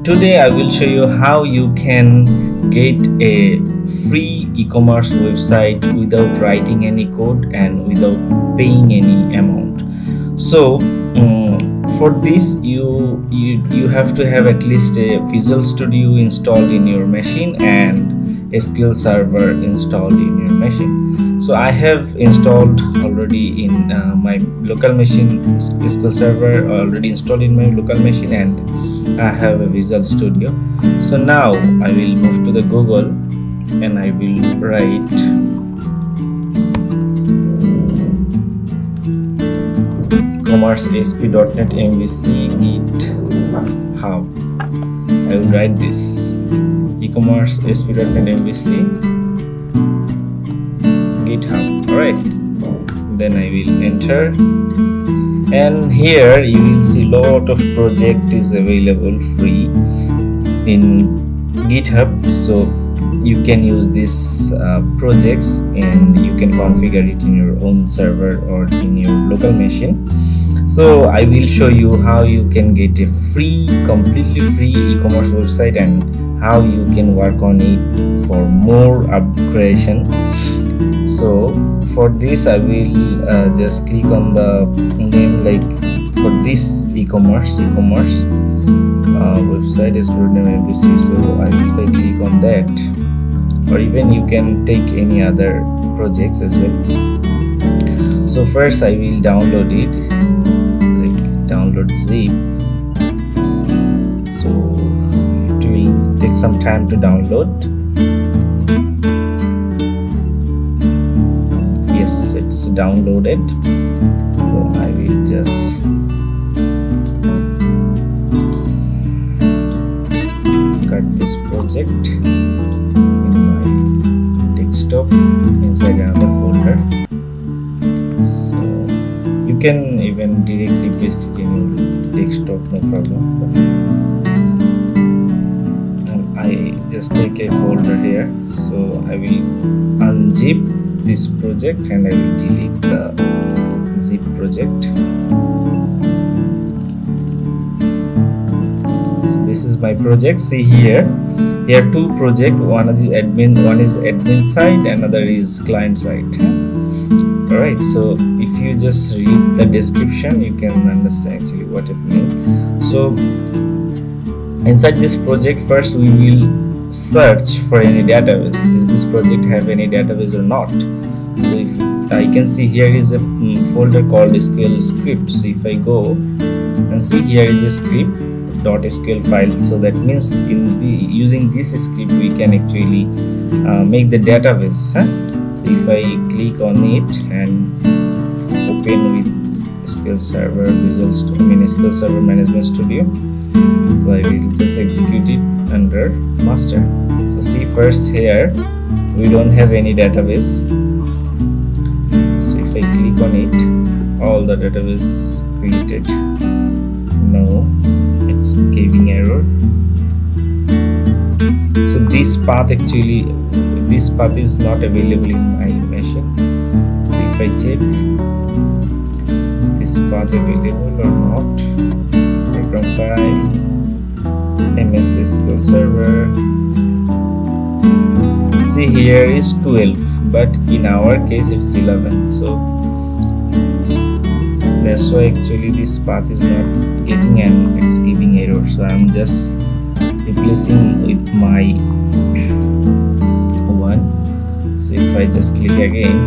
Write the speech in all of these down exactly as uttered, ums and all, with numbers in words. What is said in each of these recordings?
Today I will show you how you can get a free e-commerce website without writing any code and without paying any amount. So um, for this you, you you have to have at least a Visual Studio installed in your machine and a S Q L Server installed in your machine. So I have installed already in uh, my local machine, S Q L Server already installed in my local machine, and I have a Visual Studio. So now I will move to the Google and I will write e-commerce A S P dot net M V C GitHub. I will write this e-commerce A S P dot net M V C GitHub. Alright, then I will enter, and here you will see lot of project is available free in GitHub. So you can use these uh, projects and you can configure it in your own server or in your local machine. So I will show you how you can get a free, completely free e-commerce website and how you can work on it for more upgradation. So for this I will uh, just click on the name, like for this e-commerce e-commerce uh, website is name M V C. So I will if I click on that, or even you can take any other projects as well. So first I will download it, like download zip. So it will take some time to download. Yes, it's downloaded. So I will just cut this project desktop inside another folder. So you can even directly paste it in your desktop, no problem. And I just take a folder here. So I will unzip this project and I will delete the zip project. So this is my project. See here. Here are two projects, one is admin, one is admin side, another is client side. Alright, so if you just read the description, you can understand actually what it means. So inside this project, first we will search for any database. Is this project have any database or not? So if I can see, here is a um, folder called S Q L script. So if I go and see, here is a script .sql file. So that means in the using this script we can actually uh, make the database. Huh? So if I click on it and open with S Q L Server Visual Studio, I mean S Q L Server Management Studio, so I will just execute it under master. So see, first here we don't have any database. So if I click on it, all the database created. No, it's giving error. So this path actually, this path is not available in my machine. So if I check, is this path available or not? Background file, M S S Q L Server. See, here is twelve, but in our case it's eleven. So that's why actually this path is not getting and it's giving error. So I'm just replacing with my one. So if I just click again,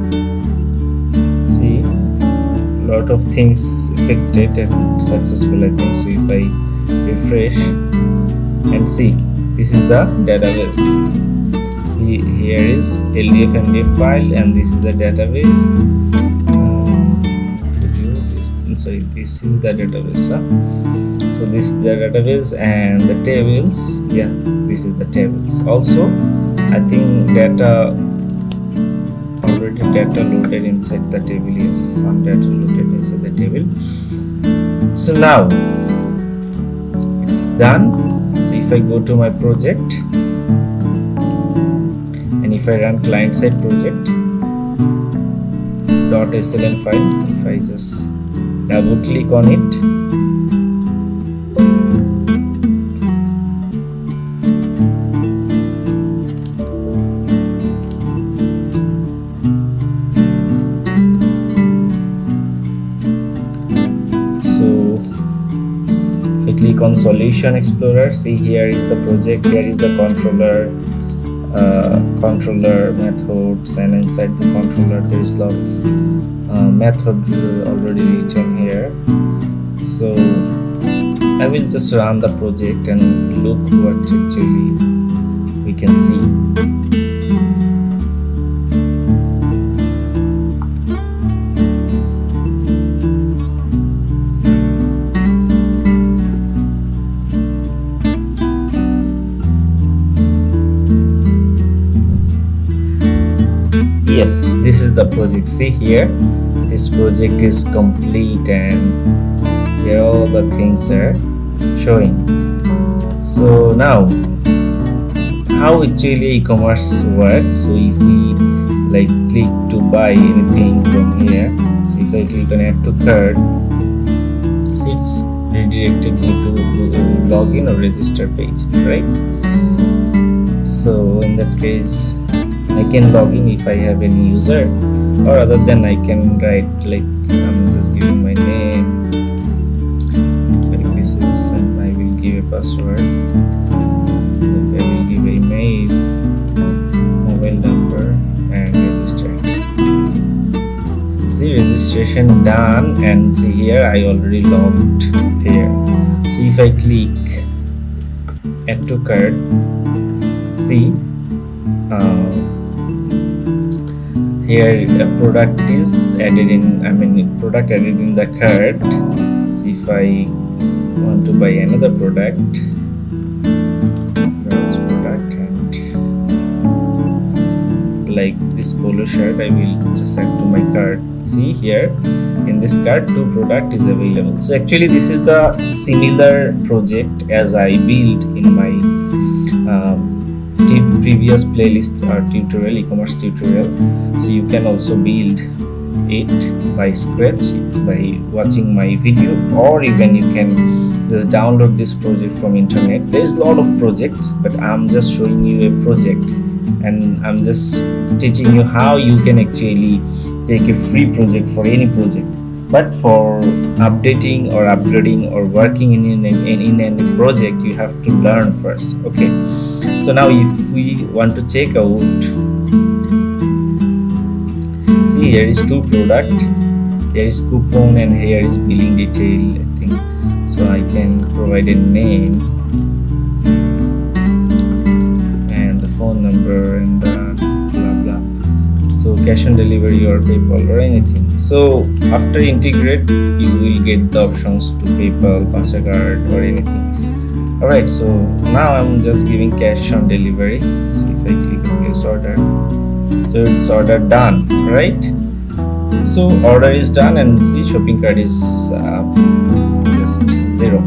see, lot of things affected and successful, I think. So if I refresh and see, this is the database. Here is L D F M D F file and this is the database. Sorry, this is the database. Huh? So this is the database and the tables. Yeah, this is the tables. Also, I think data already data loaded inside the table. Yes, some data loaded inside the table. So now it's done. So if I go to my project and if I run client side project .sln file, if I just double click on it, click on Solution Explorer. See, here is the project, here is the controller, uh, controller methods, and inside the controller there is a lot of uh, method already written here. So I will just run the project and look what actually we can see. Yes, this is the project. See here, this project is complete and here all the things are showing. So now, how actually e-commerce works? So if we like click to buy anything from here, so if I click on add to cart, see, it's redirected me to, to login or register page, right? So in that case, I can log in if I have any user, or other than I can write like I'm just giving my name like this is, and I will give a password, like I will give a email, mobile number, and register. See, registration done, and see here I already logged here. So if I click add to cart, see uh, here a product is added in, I mean product added in the cart. So if I want to buy another product, browse product, and like this polo shirt, I will just add to my cart. See here in this cart two product is available. So actually this is the similar project as I built in my um, previous playlist or tutorial, e-commerce tutorial. So you can also build it by scratch by watching my video, or even you can just download this project from internet. There is a lot of projects, but I'm just showing you a project and I'm just teaching you how you can actually take a free project for any project. But for updating or uploading or working in in, in, in any project, you have to learn first. Okay, so now if we want to check out, see, here is two product, here is coupon, and here is billing detail, I think. So I can provide a name and the phone number and the blah blah. So cash on delivery or PayPal or anything. So after integrate, you will get the options to PayPal, MasterCard, or anything. Alright, so now I'm just giving cash on delivery. See if I click on place order. So it's order done, right? So order is done, and see shopping cart is uh, just zero.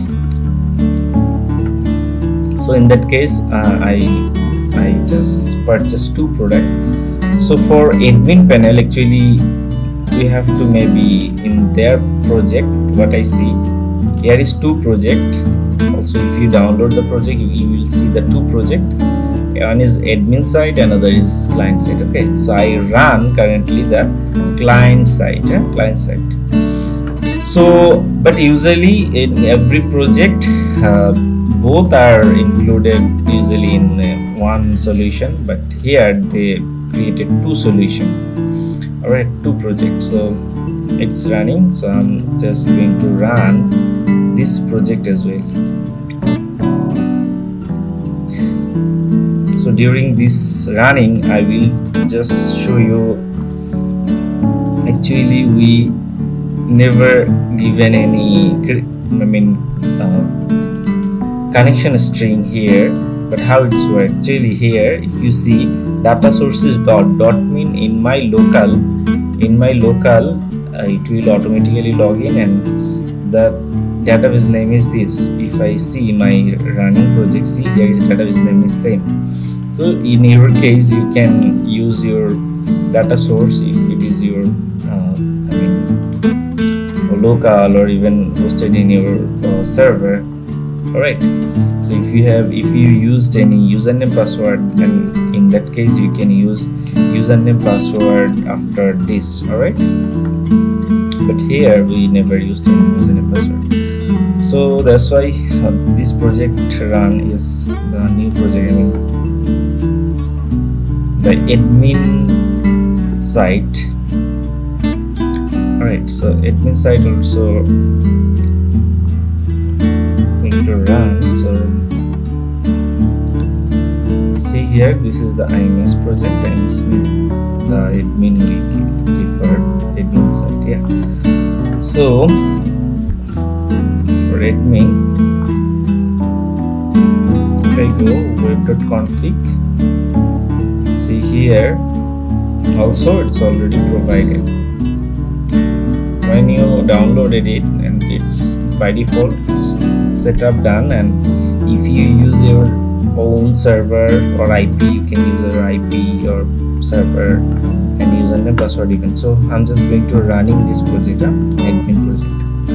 So in that case, uh, I I just purchased two products. So for admin panel, actually we have to maybe in their project, what I see here is two project. Also if you download the project, you, you will see the two project. One is admin side, another is client side. Okay, so I run currently the client side, eh? client side. So but usually in every project uh, both are included usually in uh, one solution, but here they created two solution. All right, two projects. So it's running, so I'm just going to run this project as well. So during this running, I will just show you, actually we never given any I mean uh, connection string here, but how it's work. Actually here if you see data sources dot dot mean in my local in my local uh, it will automatically log in, and the database name is this. If I see my running project, see here is database name is same. So in your case you can use your data source if it is your uh, I mean local or even hosted in your uh, server. Alright, so if you have if you used any username password, then in that case you can use username password after this. Alright, but here we never used any username password. So So that's why uh, this project run is the new project. I mean, the admin site. Alright, so admin site also going to run. So see here, this is the I M S project. I M S means the admin wiki referred admin site. Yeah. So for admin, if I go web.config, see here also it's already provided. When you downloaded it, and it's by default it's set up done, and if you use your own server or I P, you can use your I P or server and username password you can. So I'm just going to running this project, uh, admin project.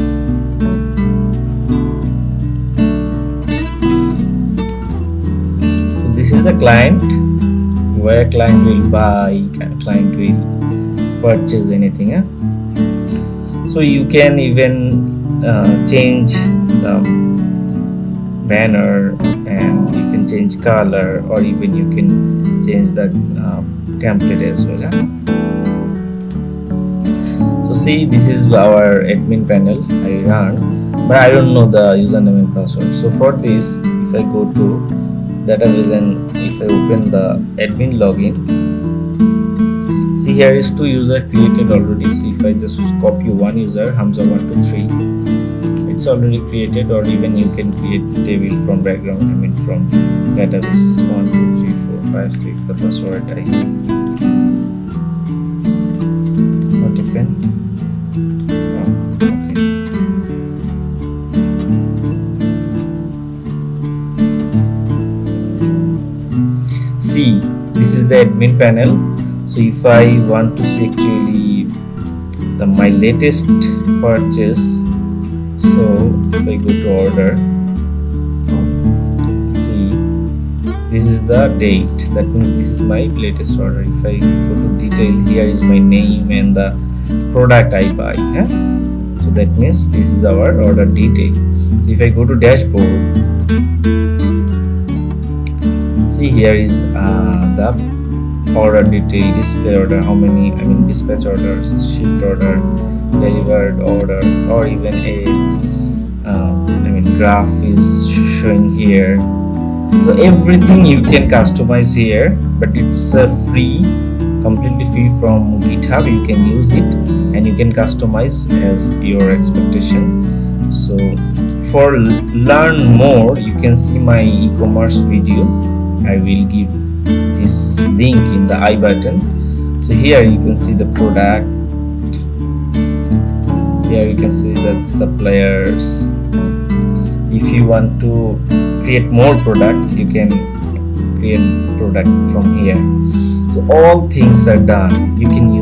So this is the client where client will buy, client will purchase anything. Eh? So you can even uh, change the banner, and you can change color, or even you can change the uh, template as well. Eh? So see, this is our admin panel I run, but I don't know the username and password. So for this, if I go to database and if I open the admin login, see here is two user created already. See, if I just copy one user, Hamza one two three, it's already created, or even you can create table from background, I mean from database one two three four five six, the password I see. What happened? Oh, okay. See, this is the admin panel. So if I want to see actually the my latest purchase, so if I go to order, see, this is the date, that means this is my latest order. If I go to detail, here is my name and the product I buy. Eh? So that means this is our order detail. So if I go to dashboard, see here is uh, the order detail, display order, how many, I mean dispatch orders, shipped order, delivered order, or even a uh, I mean graph is showing here. So everything you can customize here, but it's uh, free, completely free from GitHub. You can use it and you can customize as your expectation. So for learn more, you can see my e-commerce video. I will give this link in the I button. So here you can see the product, here you can see the suppliers. If you want to create more product, you can create product from here. So all things are done. You can